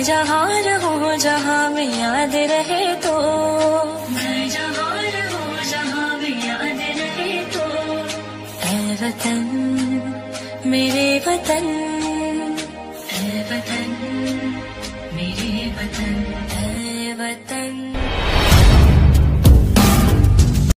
जहाँ रहूं जहाँ में याद रहे तो, मैं जहाँ रहूं जहाँ में याद रहे तो। ऐ वतन मेरे वतन, ऐ वतन मेरे वतन।